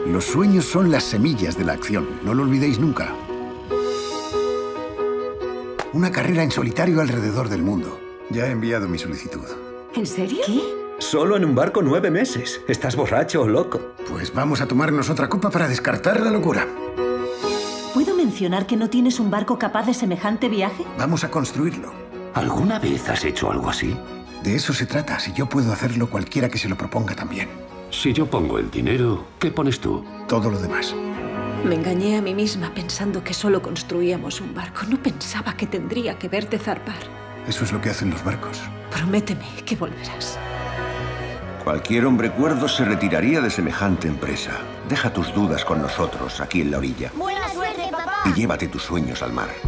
Los sueños son las semillas de la acción. No lo olvidéis nunca. Una carrera en solitario alrededor del mundo. Ya he enviado mi solicitud. ¿En serio? ¿Qué? Solo en un barco 9 meses. ¿Estás borracho o loco? Pues vamos a tomarnos otra copa para descartar la locura. ¿Puedo mencionar que no tienes un barco capaz de semejante viaje? Vamos a construirlo. ¿Alguna vez has hecho algo así? De eso se trata. Si yo puedo hacerlo, cualquiera que se lo proponga también. Si yo pongo el dinero, ¿qué pones tú? Todo lo demás. Me engañé a mí misma pensando que solo construíamos un barco. No pensaba que tendría que verte zarpar. Eso es lo que hacen los barcos. Prométeme que volverás. Cualquier hombre cuerdo se retiraría de semejante empresa. Deja tus dudas con nosotros, aquí en la orilla. ¡Buena suerte, papá! Y llévate tus sueños al mar.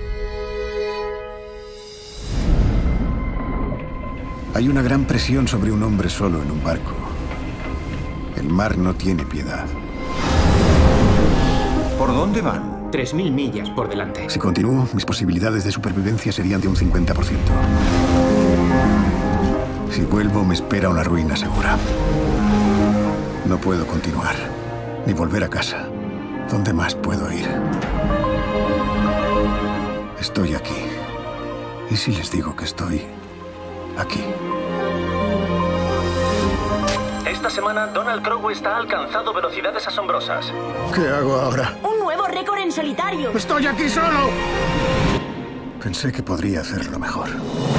Hay una gran presión sobre un hombre solo en un barco. El mar no tiene piedad. ¿Por dónde van? 3000 millas por delante. Si continúo, mis posibilidades de supervivencia serían de un 50%. Si vuelvo, me espera una ruina segura. No puedo continuar, ni volver a casa. ¿Dónde más puedo ir? Estoy aquí. ¿Y si les digo que estoy aquí? Esta semana, Donald Crowest ha alcanzado velocidades asombrosas. ¿Qué hago ahora? ¡Un nuevo récord en solitario! ¡Estoy aquí solo! Pensé que podría hacerlo mejor.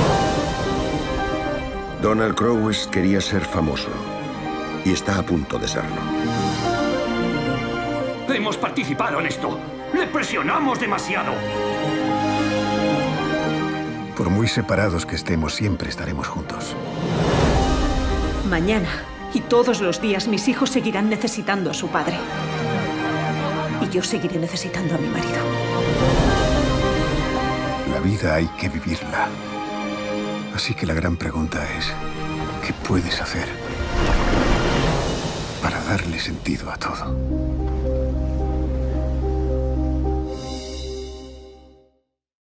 Donald Crowest quería ser famoso. Y está a punto de serlo. Hemos participado en esto. Le presionamos demasiado. Por muy separados que estemos, siempre estaremos juntos. Mañana y todos los días mis hijos seguirán necesitando a su padre. Y yo seguiré necesitando a mi marido. La vida hay que vivirla. Así que la gran pregunta es, ¿qué puedes hacer para darle sentido a todo?